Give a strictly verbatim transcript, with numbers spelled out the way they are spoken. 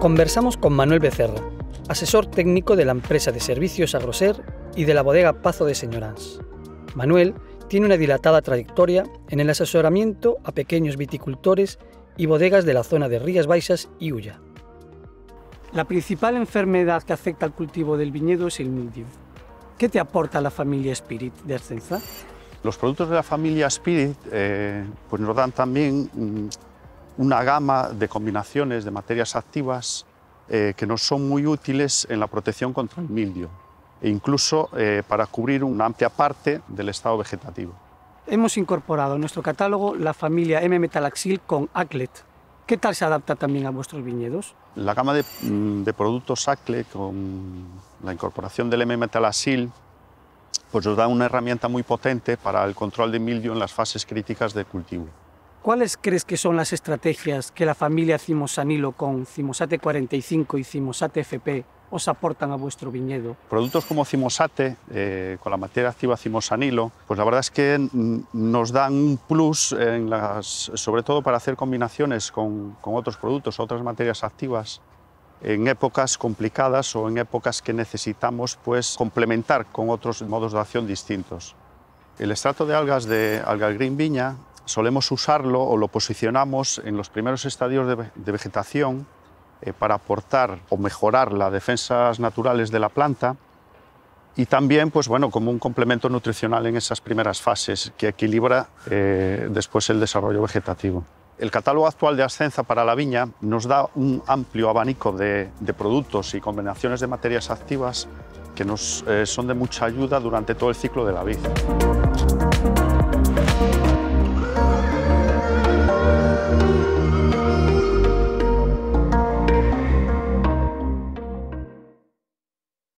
Conversamos con Manuel Becerra, asesor técnico de la empresa de servicios Agroser y de la bodega Pazo de Señoráns. Manuel tiene una dilatada trayectoria en el asesoramiento a pequeños viticultores y bodegas de la zona de Rías Baixas y Ulla. La principal enfermedad que afecta al cultivo del viñedo es el mildio. ¿Qué te aporta la familia Spirit de Ascenza? Los productos de la familia Spirit eh, pues nos dan también mmm, una gama de combinaciones de materias activas eh, que nos son muy útiles en la protección contra el mildio e incluso eh, para cubrir una amplia parte del estado vegetativo. Hemos incorporado en nuestro catálogo la familia M-Metalaxyl con Aclet. ¿Qué tal se adapta también a vuestros viñedos? La gama de, de productos Aclet con la incorporación del M-Metalaxyl pues nos da una herramienta muy potente para el control de mildio en las fases críticas de cultivo. ¿Cuáles crees que son las estrategias que la familia Cimosanilo con Cimosate cuarenta y cinco y Cimosate F P os aportan a vuestro viñedo? Productos como Cimosate, eh, con la materia activa Cimosanilo, pues la verdad es que nos dan un plus, en las, sobre todo para hacer combinaciones con, con otros productos, otras materias activas, en épocas complicadas o en épocas que necesitamos pues, complementar con otros modos de acción distintos. El extracto de algas de Algal Green Viña solemos usarlo o lo posicionamos en los primeros estadios de, de vegetación eh, para aportar o mejorar las defensas naturales de la planta y también pues, bueno, como un complemento nutricional en esas primeras fases que equilibra eh, después el desarrollo vegetativo. El catálogo actual de Ascenza para la viña nos da un amplio abanico de, de productos y combinaciones de materias activas que nos eh, son de mucha ayuda durante todo el ciclo de la vid.